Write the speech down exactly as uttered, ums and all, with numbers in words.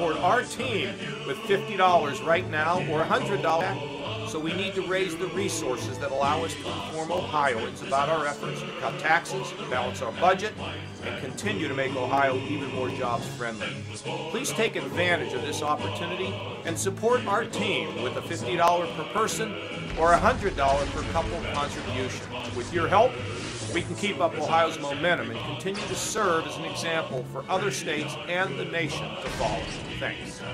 support our team with fifty dollars right now or one hundred dollars. So we need to raise the resources that allow us to inform Ohioans about our efforts to cut taxes, balance our budget, and continue to make Ohio even more jobs friendly. Please take advantage of this opportunity and support our team with a fifty dollars per person or one hundred dollars per couple contribution. With your help, we can keep up Ohio's momentum and continue to serve as an example for other states and the nation to follow. Thanks.